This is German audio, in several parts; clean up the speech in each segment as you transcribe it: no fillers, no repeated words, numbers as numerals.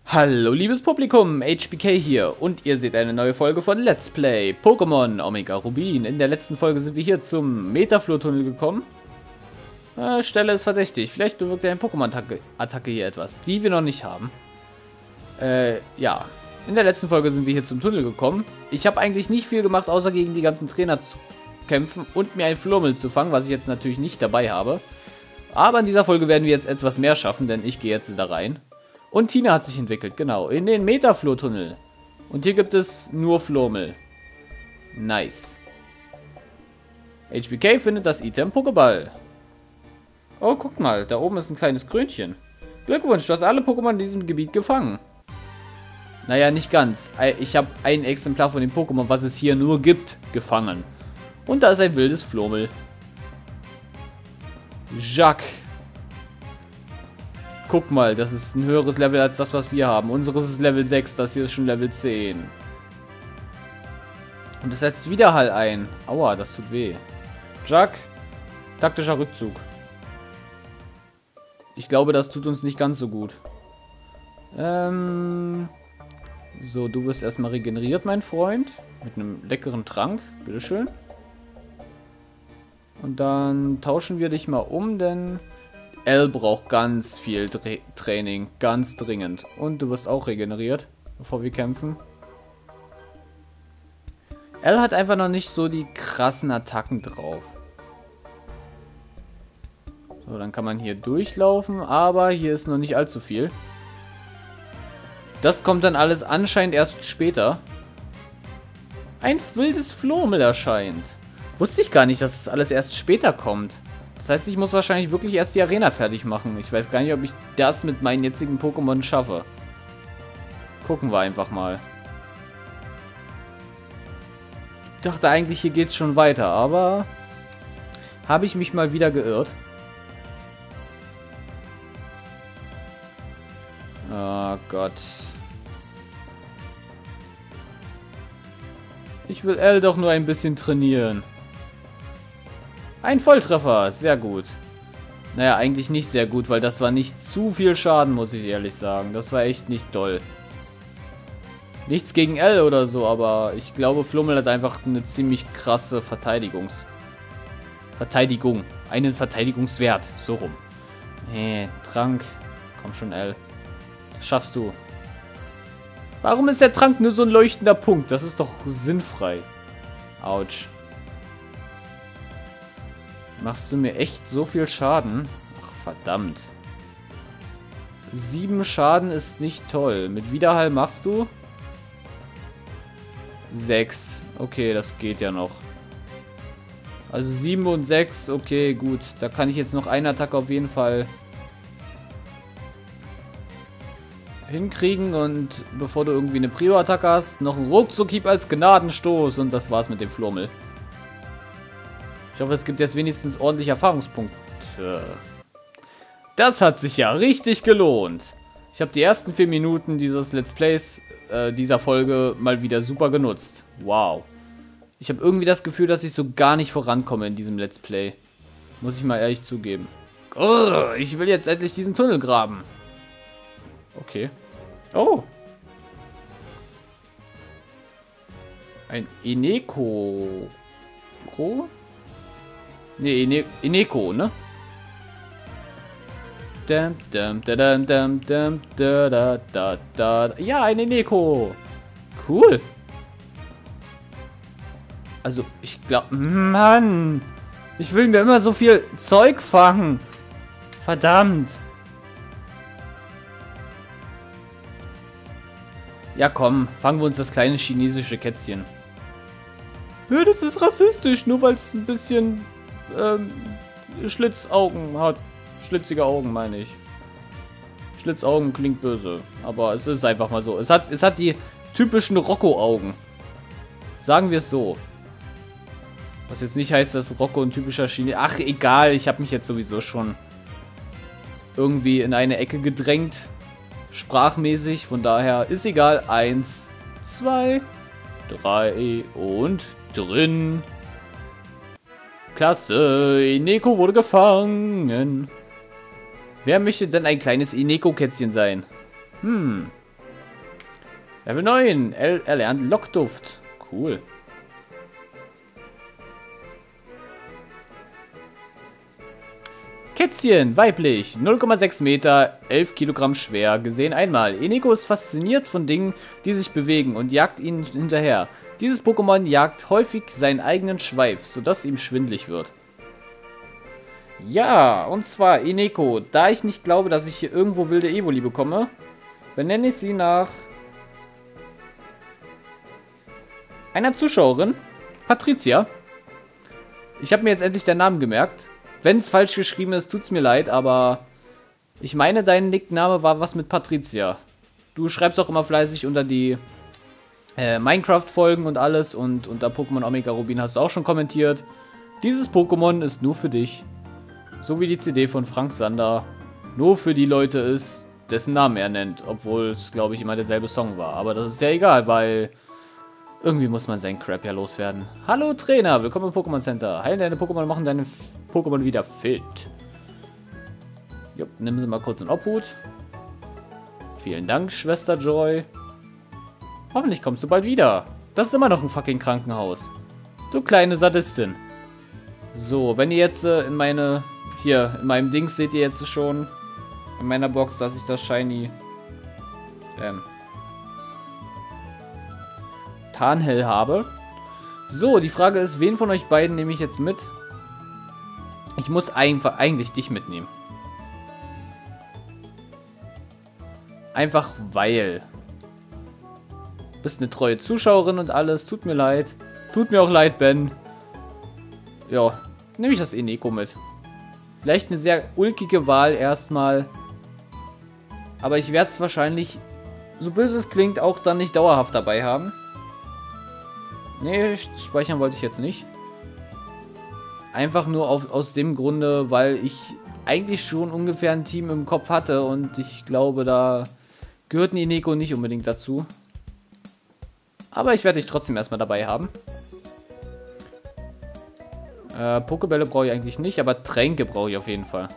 Hallo liebes Publikum, HBK hier und ihr seht eine neue Folge von Let's Play Pokémon Omega Rubin. In der letzten Folge sind wir hier zum Metaflor-Tunnel gekommen. Stelle ist verdächtig, vielleicht bewirkt eine Pokémon-Attacke hier etwas, die wir noch nicht haben. Ja, in der letzten Folge sind wir hier zum Tunnel gekommen. Ich habe eigentlich nicht viel gemacht, außer gegen die ganzen Trainer zu kämpfen und mir ein Flurmel zu fangen, was ich jetzt natürlich nicht dabei habe. Aber in dieser Folge werden wir jetzt etwas mehr schaffen, denn ich gehe jetzt da rein. Und Tina hat sich entwickelt, genau, in den Metaflor-Tunnel. Und hier gibt es nur Flurmel. Nice. HBK findet das Item Pokéball. Oh, guck mal, da oben ist ein kleines Krönchen. Glückwunsch, du hast alle Pokémon in diesem Gebiet gefangen. Naja, nicht ganz. Ich habe ein Exemplar von dem Pokémon, was es hier nur gibt, gefangen. Und da ist ein wildes Flurmel. Jacques. Guck mal, das ist ein höheres Level als das, was wir haben. Unseres ist Level 6, das hier ist schon Level 10. Und es setzt Widerhall ein. Aua, das tut weh. Jacques, taktischer Rückzug. Ich glaube, das tut uns nicht ganz so gut. So, du wirst erstmal regeneriert, mein Freund. Mit einem leckeren Trank. Bitteschön. Und dann tauschen wir dich mal um, denn Elle braucht ganz viel Training. Ganz dringend. Und du wirst auch regeneriert, bevor wir kämpfen. Elle hat einfach noch nicht so die krassen Attacken drauf. So, dann kann man hier durchlaufen, aber hier ist noch nicht allzu viel. Das kommt dann alles anscheinend erst später. Ein wildes Flurmel erscheint. Wusste ich gar nicht, dass das alles erst später kommt. Das heißt, ich muss wahrscheinlich wirklich erst die Arena fertig machen. Ich weiß gar nicht, ob ich das mit meinen jetzigen Pokémon schaffe. Gucken wir einfach mal. Ich dachte eigentlich, hier geht es schon weiter, aber habe ich mich mal wieder geirrt. Oh Gott. Ich will Elle doch nur ein bisschen trainieren. Ein Volltreffer, sehr gut. Naja, eigentlich nicht sehr gut, weil das war nicht zu viel Schaden, muss ich ehrlich sagen. Das war echt nicht doll. Nichts gegen Elle oder so, aber ich glaube, Flurmel hat einfach eine ziemlich krasse Verteidigung. Einen Verteidigungswert, so rum. Nee, Trank. Komm schon, Elle. Das schaffst du. Warum ist der Trank nur so ein leuchtender Punkt? Das ist doch sinnfrei. Autsch. Machst du mir echt so viel Schaden? Ach, verdammt. 7 Schaden ist nicht toll. Mit Widerhall machst du 6. Okay, das geht ja noch. Also 7 und 6. Okay, gut. Da kann ich jetzt noch eine Attacke auf jeden Fall hinkriegen. Und bevor du irgendwie eine Prio-Attacke hast, noch einen Ruckzuck-Hieb als Gnadenstoß. Und das war's mit dem Flurmel. Ich hoffe, es gibt jetzt wenigstens ordentlich Erfahrungspunkte. Das hat sich ja richtig gelohnt. Ich habe die ersten 4 Minuten dieses Let's Plays, dieser Folge, mal wieder super genutzt. Wow. Ich habe irgendwie das Gefühl, dass ich so gar nicht vorankomme in diesem Let's Play. Muss ich mal ehrlich zugeben. Grrr, ich will jetzt endlich diesen Tunnel graben. Okay. Oh. Ein Ineko. Ne, Ineko, ne? Ja, ein Ineko. Cool. Also, ich glaube... Mann! Ich will mir immer so viel Zeug fangen. Verdammt. Ja, komm. Fangen wir uns das kleine chinesische Kätzchen. Ja, das ist rassistisch, nur weil es ein bisschen... Schlitzaugen hat. Schlitzige Augen, meine ich. Schlitzaugen klingt böse. Aber es ist einfach mal so. Es hat die typischen Rocco-Augen. Sagen wir es so. Was jetzt nicht heißt, dass Rocco ein typischer Chinese... Ach, egal. Ich habe mich jetzt sowieso schon irgendwie in eine Ecke gedrängt. Sprachmäßig. Von daher ist egal. 1, 2, 3 und drin. Klasse, Ineko wurde gefangen. Wer möchte denn ein kleines Ineko-Kätzchen sein? Level 9. Er lernt Lockduft. Cool. Kätzchen, weiblich, 0,6 Meter, 11 Kilogramm schwer, gesehen einmal. Eneko ist fasziniert von Dingen, die sich bewegen und jagt ihnen hinterher. Dieses Pokémon jagt häufig seinen eigenen Schweif, sodass ihm schwindlig wird. Ja, und zwar Eneko. Da ich nicht glaube, dass ich hier irgendwo wilde Evoli bekomme, benenne ich sie nach einer Zuschauerin, Patricia. Ich habe mir jetzt endlich den Namen gemerkt. Wenn es falsch geschrieben ist, tut's mir leid, aber ich meine, dein Nickname war was mit Patricia. Du schreibst auch immer fleißig unter die Minecraft-Folgen und alles und unter Pokémon Omega Rubin hast du auch schon kommentiert. Dieses Pokémon ist nur für dich. So wie die CD von Frank Sander nur für die Leute ist, dessen Namen er nennt. Obwohl es, glaube ich, immer derselbe Song war. Aber das ist ja egal, weil irgendwie muss man seinen Crap ja loswerden. Hallo Trainer, willkommen im Pokémon Center. Heilen deine Pokémon, machen deine Pokémon wieder fit. Jupp, nimm sie mal kurz in Obhut. Vielen Dank, Schwester Joy. Hoffentlich kommst du bald wieder. Das ist immer noch ein fucking Krankenhaus. Du kleine Sadistin. So, wenn ihr jetzt in meinem Dings seht ihr jetzt schon in meiner Box, dass ich das Shiny Tarnhell habe. So, die Frage ist, wen von euch beiden nehme ich jetzt mit? Ich muss eigentlich dich mitnehmen. Einfach weil. Du bist eine treue Zuschauerin und alles. Tut mir leid. Tut mir auch leid, Ben. Ja, nehme ich das Eneko mit. Vielleicht eine sehr ulkige Wahl erstmal. Aber ich werde es wahrscheinlich, so böse es klingt, auch dann nicht dauerhaft dabei haben. Nee, speichern wollte ich jetzt nicht. Einfach nur aus dem Grunde, weil ich eigentlich schon ungefähr ein Team im Kopf hatte und ich glaube, da gehört ein Eneko nicht unbedingt dazu. Aber ich werde dich trotzdem erstmal dabei haben. Pokébälle brauche ich eigentlich nicht, aber Tränke brauche ich auf jeden Fall.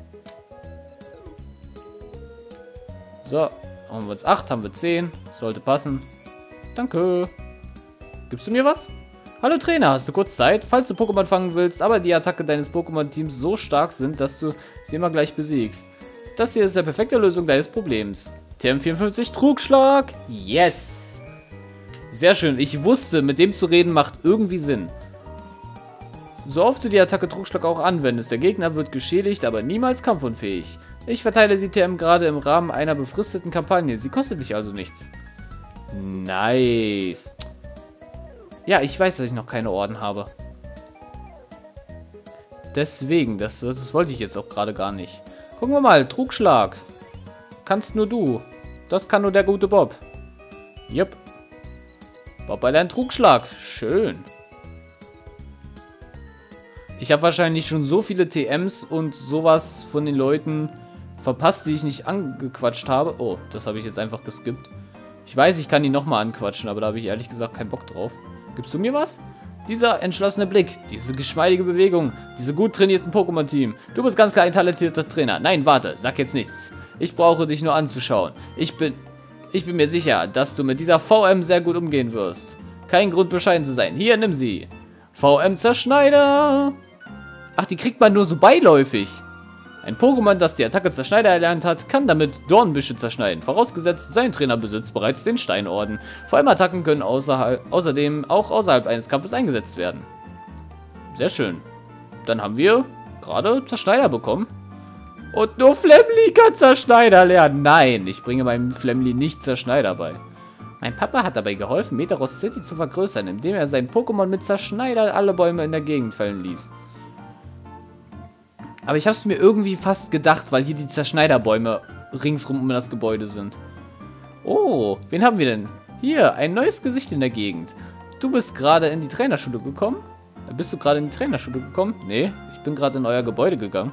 So, haben wir jetzt 8, haben wir 10. Sollte passen. Danke. Gibst du mir was? Hallo Trainer, hast du kurz Zeit? Falls du Pokémon fangen willst, aber die Attacke deines Pokémon-Teams so stark sind, dass du sie immer gleich besiegst. Das hier ist die perfekte Lösung deines Problems. TM54 Trugschlag. Yes. Sehr schön. Ich wusste, mit dem zu reden macht irgendwie Sinn. So oft du die Attacke Trugschlag auch anwendest, der Gegner wird geschädigt, aber niemals kampfunfähig. Ich verteile die TM gerade im Rahmen einer befristeten Kampagne. Sie kostet dich also nichts. Nice. Ja, ich weiß, dass ich noch keine Orden habe. Deswegen, das wollte ich jetzt auch gerade gar nicht. Gucken wir mal, Trugschlag. Kannst nur du. Das kann nur der gute Bob. Jupp. Bob bei deinem Trugschlag. Schön. Ich habe wahrscheinlich schon so viele TMs und sowas von den Leuten verpasst, die ich nicht angequatscht habe. Oh, das habe ich jetzt einfach geskippt. Ich weiß, ich kann die nochmal anquatschen, aber da habe ich ehrlich gesagt keinen Bock drauf. Gibst du mir was? Dieser entschlossene Blick, diese geschmeidige Bewegung, diese gut trainierten Pokémon-Team. Du bist ganz klar ein talentierter Trainer. Nein, warte, sag jetzt nichts. Ich brauche dich nur anzuschauen. Ich bin mir sicher, dass du mit dieser VM sehr gut umgehen wirst. Kein Grund, bescheiden zu sein. Hier, nimm sie. VM-Zerschneider. Ach, die kriegt man nur so beiläufig. Ein Pokémon, das die Attacke Zerschneider erlernt hat, kann damit Dornbüsche zerschneiden. Vorausgesetzt, sein Trainer besitzt bereits den Steinorden. VM-Attacken können außerdem auch außerhalb eines Kampfes eingesetzt werden. Sehr schön. Dann haben wir gerade Zerschneider bekommen. Und nur Flamly kann Zerschneider lernen. Nein, ich bringe meinem Flamly nicht Zerschneider bei. Mein Papa hat dabei geholfen, Metaros City zu vergrößern, indem er sein Pokémon mit Zerschneider alle Bäume in der Gegend fällen ließ. Aber ich habe es mir irgendwie fast gedacht, weil hier die Zerschneiderbäume ringsrum um das Gebäude sind. Oh, wen haben wir denn? Hier, ein neues Gesicht in der Gegend. Du bist gerade in die Trainerschule gekommen? Bist du gerade in die Trainerschule gekommen? Nee, ich bin gerade in euer Gebäude gegangen.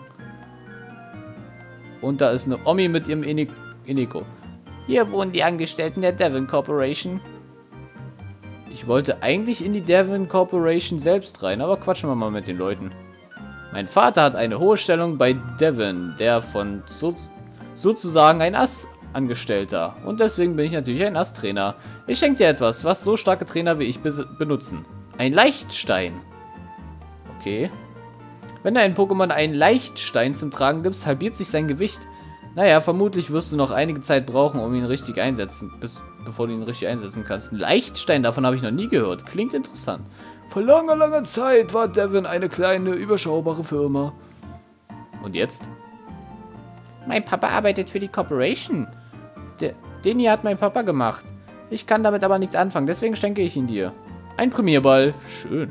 Und da ist eine Omi mit ihrem Eneko. Hier wohnen die Angestellten der Devon Corporation. Ich wollte eigentlich in die Devon Corporation selbst rein, aber quatschen wir mal mit den Leuten. Mein Vater hat eine hohe Stellung bei Devon, der von sozusagen ein Angestellter. Und deswegen bin ich natürlich ein Asttrainer. Ich schenke dir etwas, was so starke Trainer wie ich benutzen. Ein Leichtstein. Okay. Wenn du einem Pokémon einen Leichtstein zum Tragen gibst, halbiert sich sein Gewicht. Naja, vermutlich wirst du noch einige Zeit brauchen, um ihn richtig bevor du ihn richtig einsetzen kannst. Ein Leichtstein, davon habe ich noch nie gehört. Klingt interessant. Vor langer, langer Zeit war Devin eine kleine, überschaubare Firma. Und jetzt? Mein Papa arbeitet für die Corporation. Den hier hat mein Papa gemacht. Ich kann damit aber nichts anfangen, deswegen schenke ich ihn dir. Ein Premierball. Schön.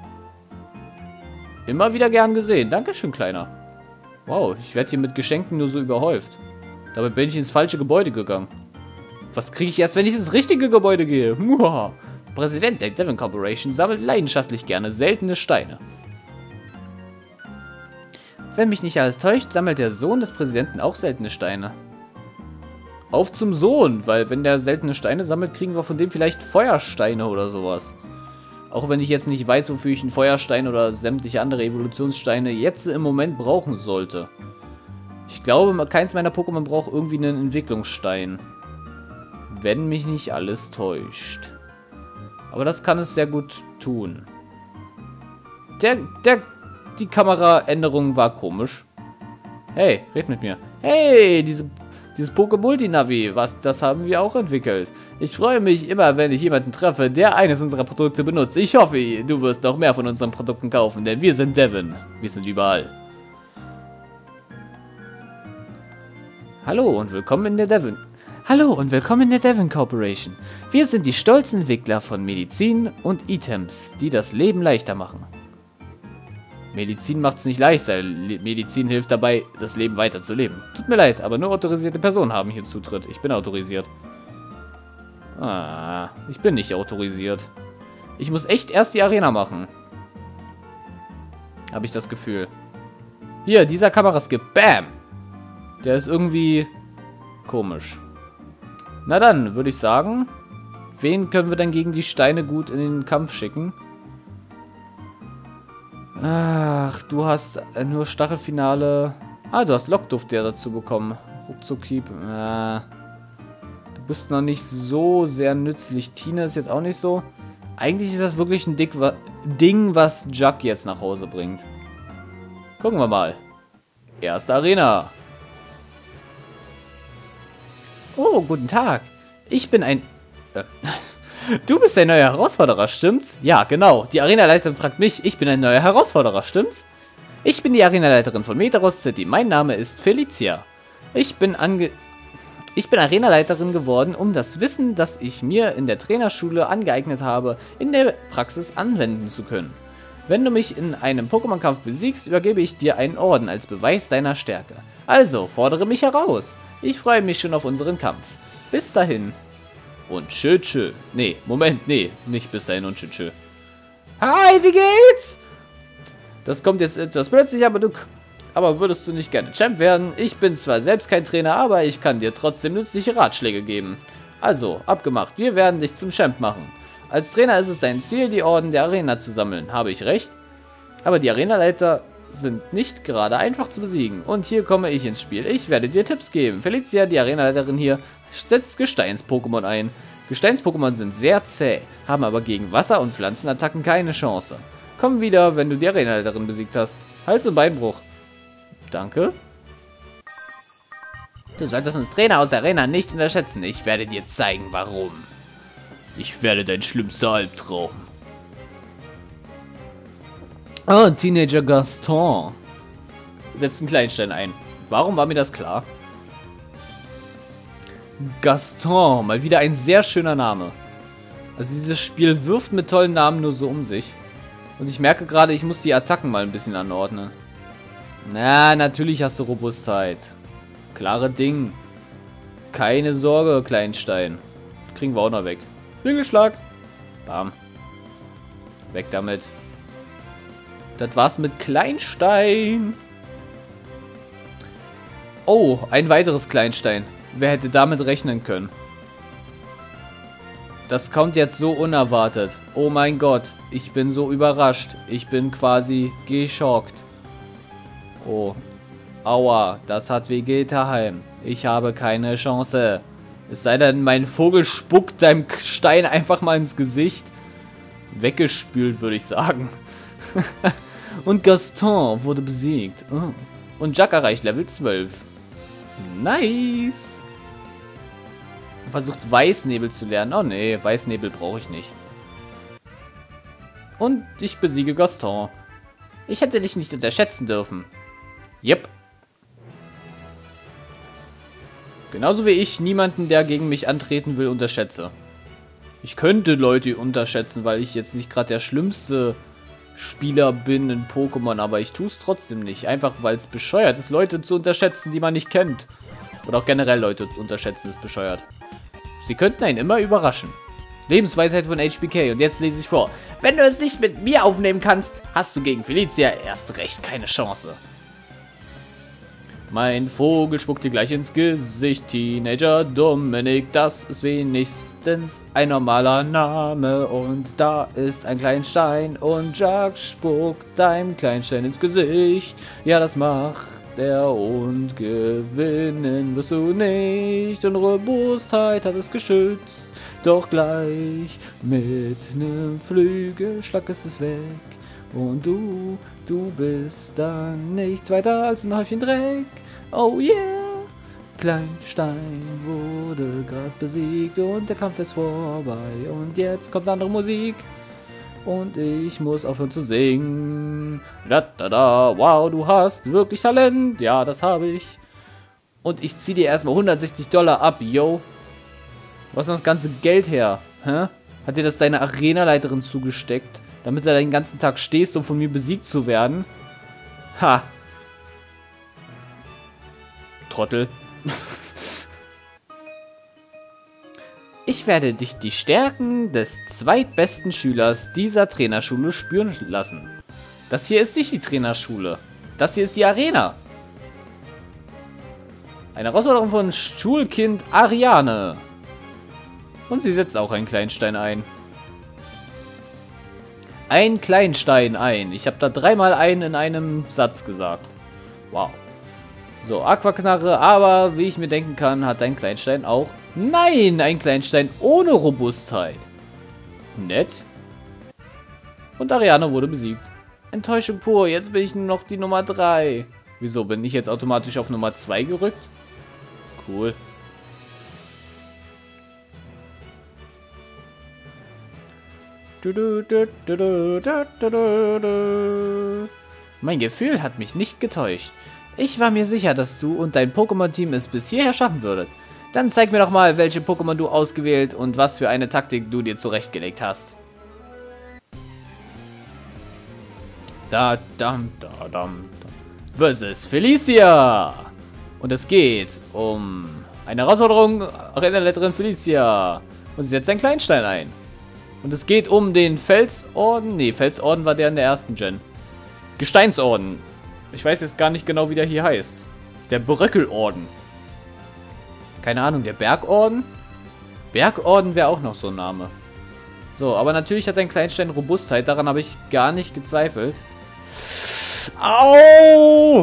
Immer wieder gern gesehen. Dankeschön, Kleiner. Wow, ich werde hier mit Geschenken nur so überhäuft. Dabei bin ich ins falsche Gebäude gegangen. Was kriege ich erst, wenn ich ins richtige Gebäude gehe? Muah. Präsident der Devin Corporation sammelt leidenschaftlich gerne seltene Steine. Wenn mich nicht alles täuscht, sammelt der Sohn des Präsidenten auch seltene Steine. Auf zum Sohn, weil wenn der seltene Steine sammelt, kriegen wir von dem vielleicht Feuersteine oder sowas. Auch wenn ich jetzt nicht weiß, wofür ich einen Feuerstein oder sämtliche andere Evolutionssteine jetzt im Moment brauchen sollte. Ich glaube, keins meiner Pokémon braucht irgendwie einen Entwicklungsstein. Wenn mich nicht alles täuscht. Aber das kann es sehr gut tun. Die Kameraänderung war komisch. Hey, red mit mir. Hey, dieses Poké-Multinavi, das haben wir auch entwickelt. Ich freue mich immer, wenn ich jemanden treffe, der eines unserer Produkte benutzt. Ich hoffe, du wirst noch mehr von unseren Produkten kaufen, denn wir sind Devin. Wir sind überall. Hallo und willkommen in der Devin. Hallo und willkommen in der Devin Corporation. Wir sind die stolzen Entwickler von Medizin und Items, die das Leben leichter machen. Medizin macht es nicht leichter. Medizin hilft dabei, das Leben weiterzuleben. Tut mir leid, aber nur autorisierte Personen haben hier Zutritt. Ich bin autorisiert. Ah, ich bin nicht autorisiert. Ich muss echt erst die Arena machen. Habe ich das Gefühl. Hier, dieser Kameraskip. Bam! Der ist irgendwie komisch. Na dann, würde ich sagen, wen können wir denn gegen die Steine gut in den Kampf schicken? Ach, du hast nur Stachelfinale. Ah, du hast Lockduft ja dazu bekommen. Ruckzuck-Hieb. Du bist noch nicht so sehr nützlich. Tina ist jetzt auch nicht so. Eigentlich ist das wirklich ein Ding, was Jack jetzt nach Hause bringt. Gucken wir mal. Erste Arena. Oh, guten Tag. Ich bin ein... Du bist ein neuer Herausforderer, stimmt's? Ja, genau. Die Arenaleiterin fragt mich, ich bin ein neuer Herausforderer, stimmt's? Ich bin die Arenaleiterin von Metaros City. Mein Name ist Felicia. Ich bin Arenaleiterin geworden, um das Wissen, das ich mir in der Trainerschule angeeignet habe, in der Praxis anwenden zu können. Wenn du mich in einem Pokémon-Kampf besiegst, übergebe ich dir einen Orden als Beweis deiner Stärke. Also, fordere mich heraus. Ich freue mich schon auf unseren Kampf. Bis dahin. Und tschö. Nee, Moment, nee. Nicht bis dahin und tschö. Hi, wie geht's? Das kommt jetzt etwas plötzlich, aber würdest du nicht gerne Champ werden? Ich bin zwar selbst kein Trainer, aber ich kann dir trotzdem nützliche Ratschläge geben. Also, abgemacht. Wir werden dich zum Champ machen. Als Trainer ist es dein Ziel, die Orden der Arena zu sammeln. Habe ich recht? Aber die Arenaleiter sind nicht gerade einfach zu besiegen. Und hier komme ich ins Spiel. Ich werde dir Tipps geben. Felicia, die Arenaleiterin hier, setzt Gesteins-Pokémon ein. Gesteins-Pokémon sind sehr zäh, haben aber gegen Wasser- und Pflanzenattacken keine Chance. Komm wieder, wenn du die Arenaleiterin besiegt hast. Hals- und Beinbruch. Danke. Du solltest uns Trainer aus der Arena nicht unterschätzen. Ich werde dir zeigen, warum. Ich werde dein schlimmster Albtraum. Oh, Teenager Gaston. Setzt einen Kleinstein ein. Warum war mir das klar? Gaston, mal wieder ein sehr schöner Name. Also dieses Spiel wirft mit tollen Namen nur so um sich. Und ich merke gerade, ich muss die Attacken mal ein bisschen anordnen. Na, natürlich hast du Robustheit. Klare Ding. Keine Sorge, Kleinstein. Kriegen wir auch noch weg. Flügelschlag. Bam. Weg damit. Das war's mit Kleinstein. Oh, ein weiteres Kleinstein. Wer hätte damit rechnen können? Das kommt jetzt so unerwartet. Oh mein Gott, ich bin so überrascht. Ich bin quasi geschockt. Oh. Aua, das hat Vegeta-Heim. Ich habe keine Chance. Es sei denn, mein Vogel spuckt deinem Stein einfach mal ins Gesicht. Weggespült, würde ich sagen. Und Gaston wurde besiegt. Oh. Und Jack erreicht Level 12. Nice. Versucht Weißnebel zu lernen. Oh nee, Weißnebel brauche ich nicht. Und ich besiege Gaston. Ich hätte dich nicht unterschätzen dürfen. Yep. Genauso wie ich niemanden, der gegen mich antreten will, unterschätze. Ich könnte Leute unterschätzen, weil ich jetzt nicht gerade der schlimmste Spieler bin in Pokémon, aber ich tue es trotzdem nicht. Einfach weil es bescheuert ist, Leute zu unterschätzen, die man nicht kennt. Oder auch generell Leute unterschätzen ist bescheuert. Sie könnten einen immer überraschen. Lebensweisheit von HBK und jetzt lese ich vor. Wenn du es nicht mit mir aufnehmen kannst, hast du gegen Felicia erst recht keine Chance. Mein Vogel spuckt dir gleich ins Gesicht, Teenager Dominik, das ist wenigstens ein normaler Name. Und da ist ein Kleinstein und Jack spuckt deinem Kleinstein ins Gesicht. Ja, das macht er und gewinnen wirst du nicht. Und Robustheit hat es geschützt, doch gleich mit nem Flügelschlag ist es weg. Und du bist dann nichts weiter als ein Häufchen Dreck. Oh yeah! Kleinstein wurde gerade besiegt und der Kampf ist vorbei. Und jetzt kommt andere Musik. Und ich muss aufhören zu singen. Da, da, da. Wow, du hast wirklich Talent. Ja, das habe ich. Und ich ziehe dir erstmal $160 ab, yo. Was ist das ganze Geld her? Hä? Hat dir das deine Arenaleiterin zugesteckt? Damit du den ganzen Tag stehst, um von mir besiegt zu werden? Ha! Trottel. Ich werde dich die Stärken des zweitbesten Schülers dieser Trainerschule spüren lassen. Das hier ist nicht die Trainerschule. Das hier ist die Arena. Eine Herausforderung von Schulkind Ariane. Und sie setzt auch einen Kleinstein ein. Ein Kleinstein ein. Ich habe da dreimal einen in einem Satz gesagt. Wow. So, Aquaknarre, aber wie ich mir denken kann, hat ein Kleinstein auch... Nein, ein Kleinstein ohne Robustheit. Nett. Und Ariane wurde besiegt. Enttäuschung pur, jetzt bin ich nur noch die Nummer 3. Wieso, bin ich jetzt automatisch auf Nummer 2 gerückt? Cool. Mein Gefühl hat mich nicht getäuscht. Ich war mir sicher, dass du und dein Pokémon-Team es bis hierher schaffen würdet. Dann zeig mir doch mal, welche Pokémon du ausgewählt und was für eine Taktik du dir zurechtgelegt hast. Versus Felicia. Und es geht um eine Herausforderung, Arena-Leiterin Felicia. Und sie setzt einen Kleinstein ein. Und es geht um den Felsorden. Ne, Felsorden war der in der ersten Gen. Gesteinsorden. Ich weiß jetzt gar nicht genau, wie der hier heißt. Der Bröckelorden. Keine Ahnung, der Bergorden? Bergorden wäre auch noch so ein Name. So, aber natürlich hat ein Kleinstein Robustheit. Daran habe ich gar nicht gezweifelt. Au!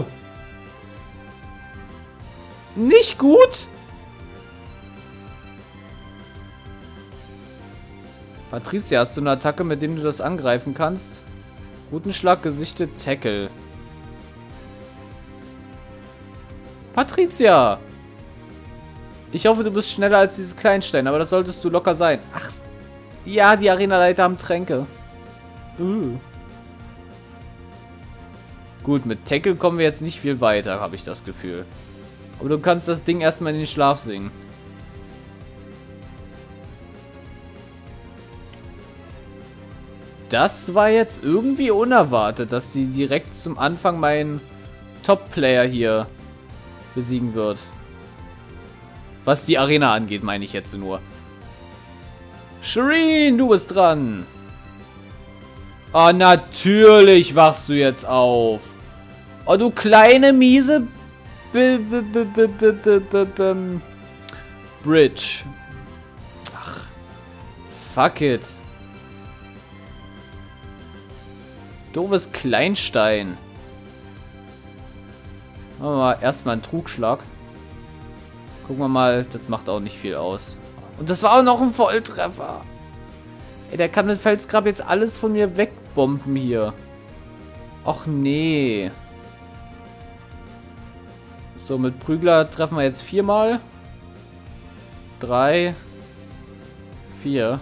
Nicht gut? Patricia, hast du eine Attacke, mit dem du das angreifen kannst? Rutenschlag, gesichtet, Tackle. Patricia! Ich hoffe, du bist schneller als dieses Kleinstein, aber das solltest du locker sein. Ach, ja, die Arenaleiter haben Tränke. Gut, mit Tackle kommen wir jetzt nicht viel weiter, habe ich das Gefühl. Aber du kannst das Ding erstmal in den Schlaf singen. Das war jetzt irgendwie unerwartet, dass sie direkt zum Anfang meinen Top-Player hier besiegen wird. Was die Arena angeht, meine ich jetzt nur. Shireen, du bist dran. Oh, natürlich wachst du jetzt auf. Oh, du kleine, miese Bridge. Ach, fuck it. Doofes Kleinstein. Machen wir mal erstmal einen Trugschlag. Gucken wir mal, das macht auch nicht viel aus. Und das war auch noch ein Volltreffer. Ey, der kann mit Felsgrab jetzt alles von mir wegbomben hier. Och nee. So, mit Prügler treffen wir jetzt 4-mal. 3. 4.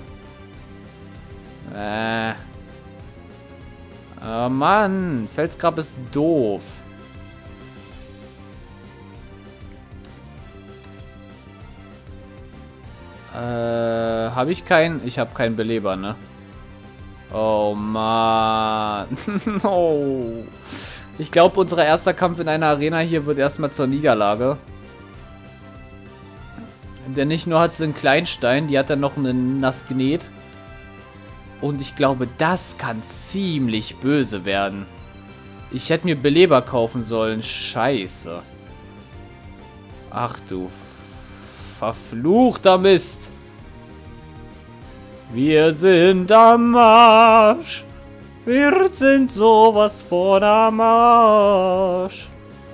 Oh Mann, Felsgrab ist doof. Habe ich keinen? Ich habe keinen Beleber, ne? Oh Mann. Oh. Ich glaube, unser erster Kampf in einer Arena hier wird erstmal zur Niederlage. Denn nicht nur hat sie einen Kleinstein, die hat dann noch einen Nassgnet. Und ich glaube, das kann ziemlich böse werden. Ich hätte mir Beleber kaufen sollen. Scheiße. Ach du verfluchter Mist. Wir sind am Arsch. Wir sind sowas von am Arsch.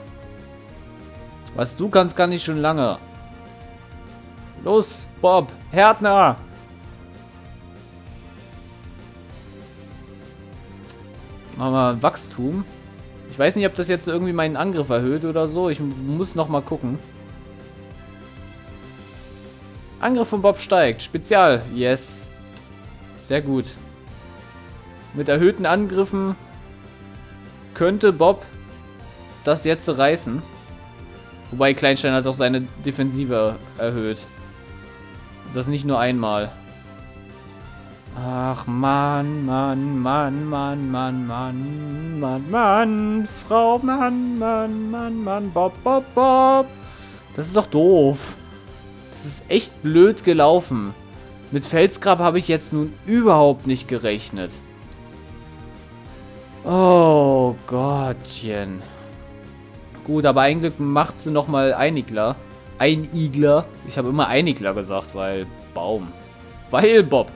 Was du kannst, kann ich schon lange. Los, Bob, Härtner. Machen wir Wachstum. Ich weiß nicht, ob das jetzt irgendwie meinen Angriff erhöht oder so. Ich muss noch mal gucken. Angriff von Bob steigt. Spezial. Yes. Sehr gut. Mit erhöhten Angriffen könnte Bob das jetzt reißen. Wobei Kleinstein hat auch seine Defensive erhöht. Das nicht nur einmal. Ach Mann, Mann, Mann, Mann, Mann, Mann, Mann, Mann, Frau, Mann, Mann, Mann, Mann, Bob, Bob, Bob. Das ist doch doof. Das ist echt blöd gelaufen. Mit Felsgrab habe ich jetzt nun überhaupt nicht gerechnet. Oh Gottchen. Gut, aber ein Glück macht sie nochmal Einigler. Einigler. Ich habe immer Einigler gesagt, weil Baum. Weil Bob.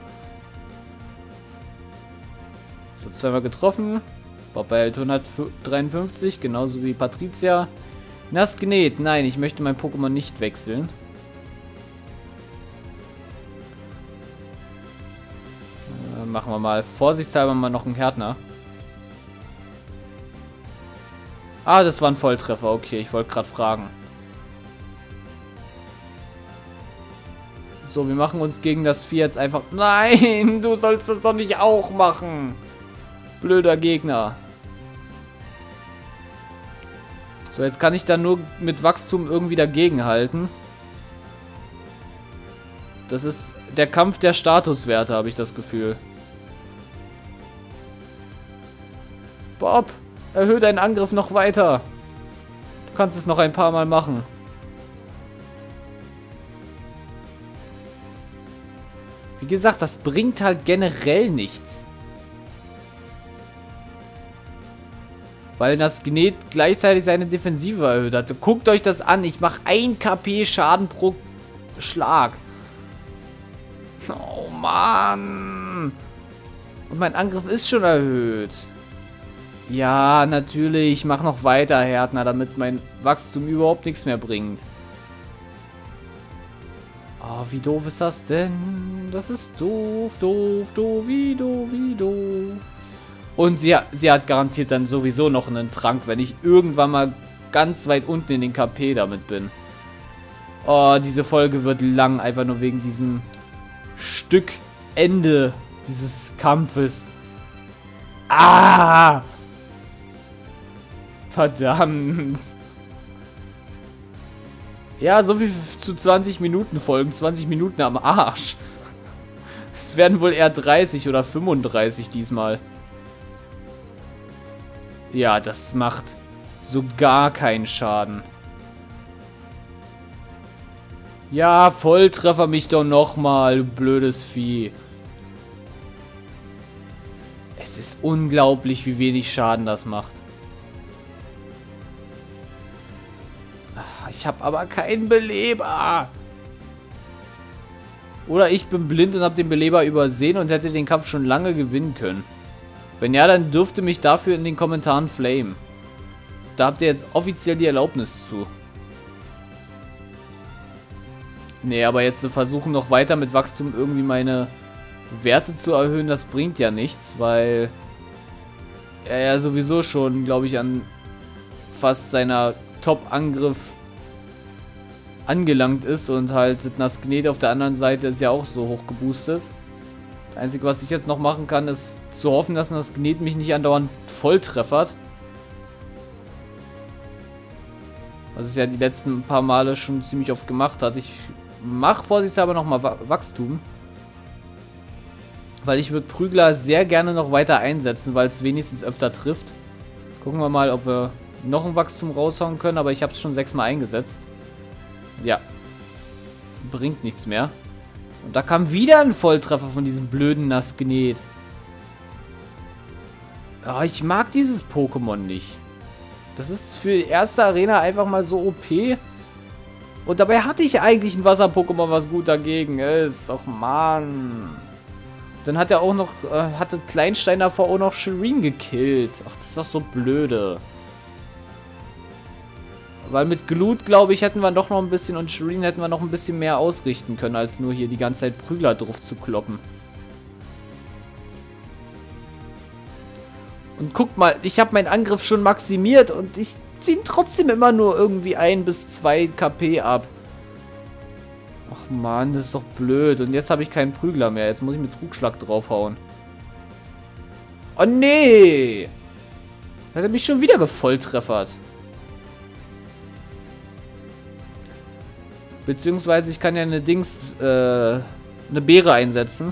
So, zweimal getroffen. Bob behält 153, genauso wie Patricia. Nassgnet. Nein, ich möchte mein Pokémon nicht wechseln. Machen wir mal vorsichtshalber mal noch einen Härtner. Ah, das war ein Volltreffer. Okay, ich wollte gerade fragen. So, wir machen uns gegen das Vieh jetzt einfach... Nein, du sollst das doch nicht auch machen. Blöder Gegner. So, jetzt kann ich dann nur mit Wachstum irgendwie dagegenhalten. Das ist der Kampf der Statuswerte, habe ich das Gefühl. Bob, erhöhe deinen Angriff noch weiter. Du kannst es noch ein paar Mal machen. Wie gesagt, das bringt halt generell nichts. Weil das Gnet gleichzeitig seine Defensive erhöht hat. Guckt euch das an. Ich mache 1 KP Schaden pro Schlag. Oh Mann. Und mein Angriff ist schon erhöht. Ja, natürlich. Ich mache noch weiter, Härtner, damit mein Wachstum überhaupt nichts mehr bringt. Oh, wie doof ist das denn? Das ist doof, doof, doof, wie doof, wie doof. Und sie hat garantiert dann sowieso noch einen Trank, wenn ich irgendwann mal ganz weit unten in den KP damit bin. Oh, diese Folge wird lang, einfach nur wegen diesem Stück Ende dieses Kampfes. Ah! Verdammt. Ja, so viel zu 20 Minuten Folgen. 20 Minuten am Arsch. Es werden wohl eher 30 oder 35 diesmal. Ja, das macht so gar keinen Schaden. Ja, Volltreffer mich doch nochmal, du blödes Vieh. Es ist unglaublich, wie wenig Schaden das macht. Ich habe aber keinen Beleber. Oder ich bin blind und habe den Beleber übersehen und hätte den Kampf schon lange gewinnen können. Wenn ja, dann dürfte mich dafür in den Kommentaren flamen. Da habt ihr jetzt offiziell die Erlaubnis zu. Nee, aber jetzt zu versuchen, noch weiter mit Wachstum irgendwie meine Werte zu erhöhen, das bringt ja nichts, weil er ja sowieso schon, glaube ich, an fast seiner Top-Angriff angelangt ist und halt Nasknet auf der anderen Seite ist ja auch so hoch geboostet. Das Einzige, was ich jetzt noch machen kann, ist zu hoffen, dass Nasknet mich nicht andauernd volltreffert. Was es ja die letzten paar Male schon ziemlich oft gemacht hat. Ich mache vorsichtshalber nochmal Wachstum. Weil ich würde Prügler sehr gerne noch weiter einsetzen, weil es wenigstens öfter trifft. Gucken wir mal, ob wir noch ein Wachstum raushauen können, aber ich habe es schon 6-mal eingesetzt. Ja. Bringt nichts mehr. Und da kam wieder ein Volltreffer von diesem blöden Nasknet. Oh, ich mag dieses Pokémon nicht. Das ist für die erste Arena einfach mal so OP. Und dabei hatte ich eigentlich ein Wasser-Pokémon, was gut dagegen ist. Och, Mann. Dann hat er auch noch, hatte Kleinstein davor auch noch Shireen gekillt. Ach, das ist doch so blöde. Weil mit Glut, glaube ich, hätten wir doch noch ein bisschen und Shireen hätten wir noch ein bisschen mehr ausrichten können, als nur hier die ganze Zeit Prügler drauf zu kloppen. Und guckt mal, ich habe meinen Angriff schon maximiert und ich ziehe trotzdem immer nur irgendwie 1 bis 2 KP ab. Ach man, das ist doch blöd. Und jetzt habe ich keinen Prügler mehr. Jetzt muss ich mit Trugschlag draufhauen. Oh nee! Hat er mich schon wieder gevolltreffert. Beziehungsweise ich kann ja eine eine Beere einsetzen.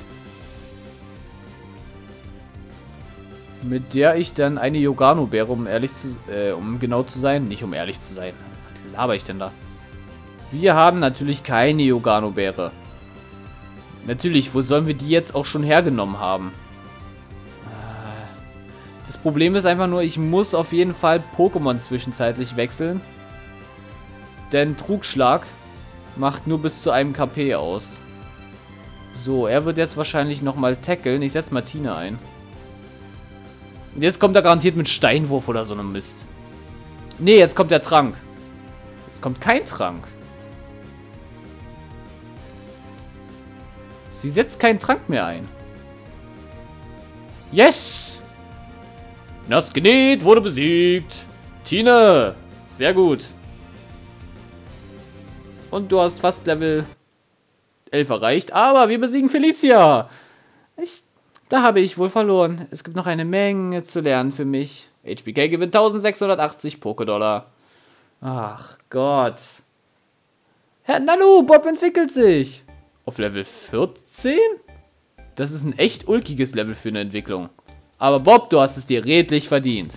Mit der ich dann eine Yogano-Beere, um genau zu sein. Nicht um ehrlich zu sein. Was laber ich denn da? Wir haben natürlich keine Yogano-Beere. Natürlich, wo sollen wir die jetzt auch schon hergenommen haben? Das Problem ist einfach nur, ich muss auf jeden Fall Pokémon zwischenzeitlich wechseln. Denn Trugschlag macht nur bis zu einem KP aus. So, er wird jetzt wahrscheinlich nochmal tackeln. Ich setze Martine ein. Und jetzt kommt er garantiert mit Steinwurf oder so einem Mist. Nee, jetzt kommt der Trank. Jetzt kommt kein Trank. Sie setzt keinen Trank mehr ein. Yes! Nasknet wurde besiegt. Tine, sehr gut. Und du hast fast Level 11 erreicht. Aber wir besiegen Felicia. Da habe ich wohl verloren. Es gibt noch eine Menge zu lernen für mich. HBK gewinnt 1680 Pokédollar. Ach Gott. Herr Nalu, Bob entwickelt sich. Auf Level 14? Das ist ein echt ulkiges Level für eine Entwicklung. Aber Bob, du hast es dir redlich verdient.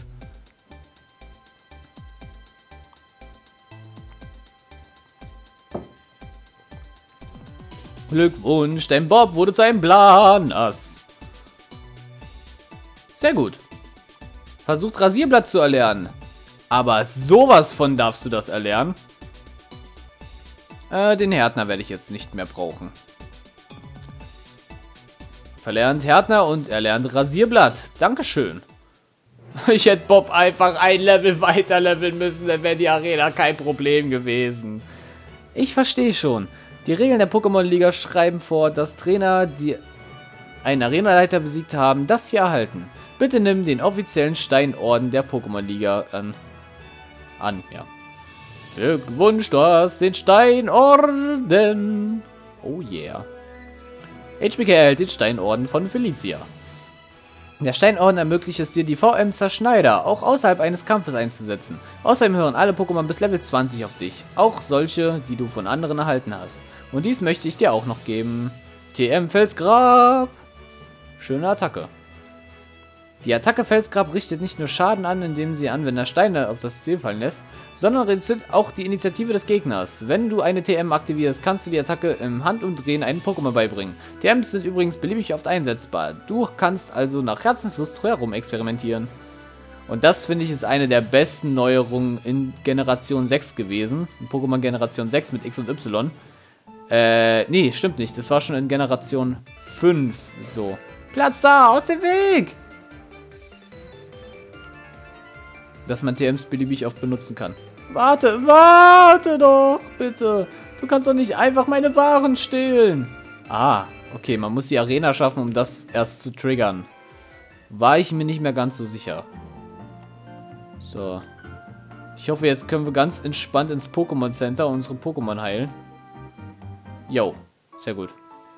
Glückwunsch, dein Bob wurde zu einem Blanas. Sehr gut. Versucht Rasierblatt zu erlernen. Aber sowas von darfst du das erlernen. Den Härtner werde ich jetzt nicht mehr brauchen. Verlernt Härtner und erlernt Rasierblatt. Dankeschön. Ich hätte Bob einfach ein Level weiter leveln müssen, dann wäre die Arena kein Problem gewesen. Ich verstehe schon. Die Regeln der Pokémon-Liga schreiben vor, dass Trainer, die einen Arenaleiter besiegt haben, das hier erhalten. Bitte nimm den offiziellen Steinorden der Pokémon-Liga an. Ja. Glückwunsch, du hast den Steinorden. Oh yeah. HBK erhält den Steinorden von Felicia. Der Steinorden ermöglicht es dir, die VM-Zerschneider auch außerhalb eines Kampfes einzusetzen. Außerdem hören alle Pokémon bis Level 20 auf dich. Auch solche, die du von anderen erhalten hast. Und dies möchte ich dir auch noch geben. TM Felsgrab. Schöne Attacke. Die Attacke Felsgrab richtet nicht nur Schaden an, indem sie Anwender Steine auf das Ziel fallen lässt, sondern reduziert auch die Initiative des Gegners. Wenn du eine TM aktivierst, kannst du die Attacke im Handumdrehen einem Pokémon beibringen. TMs sind übrigens beliebig oft einsetzbar. Du kannst also nach Herzenslust herum experimentieren. Und das, finde ich, ist eine der besten Neuerungen in Generation 6 gewesen. In Pokémon Generation 6 mit X und Y. Nee, stimmt nicht. Das war schon in Generation 5 so. Platz da! Aus dem Weg! dass man TMs beliebig oft benutzen kann. Warte doch, bitte. Du kannst doch nicht einfach meine Waren stehlen. Ah, okay, man muss die Arena schaffen, um das erst zu triggern. War ich mir nicht mehr ganz so sicher. So. Ich hoffe, jetzt können wir ganz entspannt ins Pokémon Center und unsere Pokémon heilen. Jo, sehr gut.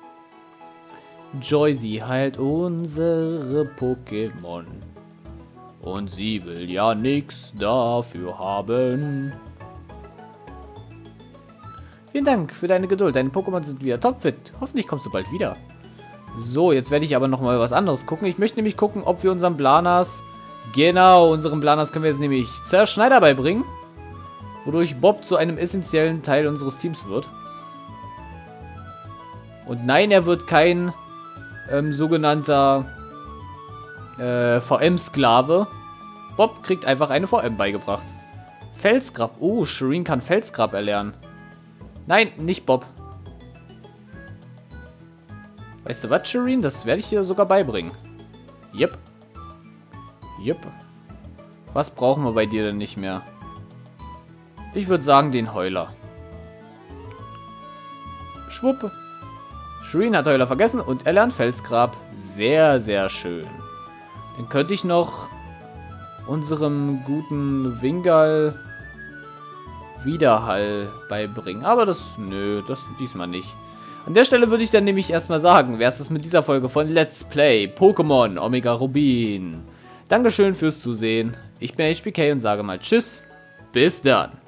Joyzy heilt unsere Pokémon. Und sie will ja nichts dafür haben. Vielen Dank für deine Geduld. Deine Pokémon sind wieder topfit. Hoffentlich kommst du bald wieder. So, jetzt werde ich aber noch mal was anderes gucken. Ich möchte nämlich gucken, ob wir unseren Blanas... Genau, unseren Blanas können wir jetzt nämlich Zerschneider beibringen. Wodurch Bob zu einem essentiellen Teil unseres Teams wird. Und nein, er wird kein sogenannter VM-Sklave. Bob kriegt einfach eine VM beigebracht. Felsgrab. Oh, Shireen kann Felsgrab erlernen. Nein, nicht Bob. Weißt du was, Shireen? Das werde ich dir sogar beibringen. Yep. Yep. Was brauchen wir bei dir denn nicht mehr? Ich würde sagen, den Heuler. Schwupp. Shireen hat Heuler vergessen und er lernt Felsgrab. Sehr, sehr schön. Dann könnte ich noch unserem guten Wingal Widerhall beibringen. Aber das, nö, das diesmal nicht. An der Stelle würde ich dann nämlich erstmal sagen, wäre es das mit dieser Folge von Let's Play Pokémon Omega Rubin. Dankeschön fürs Zusehen. Ich bin HBK und sage mal Tschüss. Bis dann.